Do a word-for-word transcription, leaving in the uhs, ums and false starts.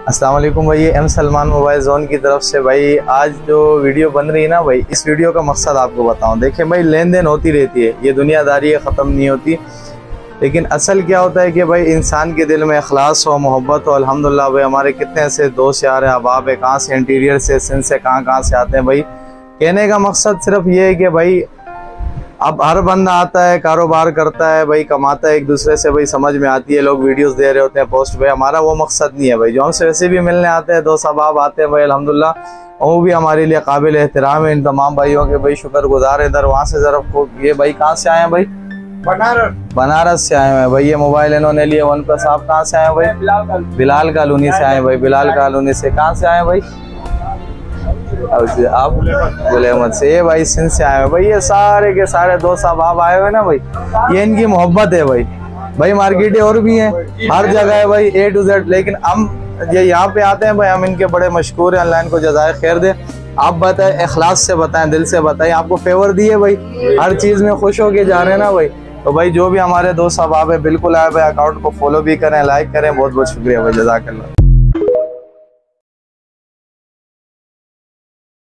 अस्सलाम वालेकुम भाई, एम सलमान मोबाइल जोन की तरफ से। भाई आज जो वीडियो बन रही है ना भाई, इस वीडियो का मकसद आपको बताऊं। देखिए भाई, लेन देन होती रहती है, ये दुनियादारी है, ख़त्म नहीं होती। लेकिन असल क्या होता है कि भाई इंसान के दिल में इखलास हो, मोहब्बत हो। अल्हम्दुलिल्लाह भाई, हमारे कितने ऐसे दोस्त यार हैं, अहबाब है, कहाँ से इंटीरियर से, सिंध से, कहाँ कहाँ से आते हैं भाई। कहने का मकसद सिर्फ ये है कि भाई अब हर बंदा आता है, कारोबार करता है भाई, कमाता है, एक दूसरे से भाई समझ में आती है, लोग वीडियोस दे रहे होते हैं, पोस्ट भाई। हमारा वो मकसद नहीं है भाई। जो हमसे वैसे भी मिलने आते हैं, दोस्त अहबाब आते हैं भाई, अल्हम्दुलिल्लाह वो भी हमारे लिए काबिल एहतराम है। इन तमाम भाइयों के भाई शुक्रगुजार है। इधर वहाँ से जरा को ये भाई कहाँ से आए हैं भाई? बनारस बनारस से आए हैं भाई। ये मोबाइल इन्होंने लिए वन प्लस। आप कहाँ से आए हैं भाई? बिलाल कॉलोनी से आए भाई। बिलाल कॉलोनी से कहाँ से आए भाई? आप गुल अहमद से। ये भाई सिंध से आए हैं भाई। ये सारे के सारे दोस्त अहबाब आए हुए ना भाई, ये इनकी मोहब्बत है भाई। भाई मार्केटें और भी हैं, हर जगह है भाई, ए टू जेड। लेकिन हम ये यहाँ पे आते हैं भाई, हम इनके बड़े मशहूर हैं, अल्लाह इनको जज़ाए खैर दे। आप बताएं, इखलास से बताएं, दिल से बताएं, आपको फेवर दिए भाई, हर चीज़ में खुश होके जा रहे हैं ना भाई। तो भाई जो भी हमारे दोस्त अहबाब है, बिल्कुल आए भाई, अकाउंट को फॉलो भी करें, लाइक करें। बहुत बहुत शुक्रिया भाई, जज़ाकल्लाह।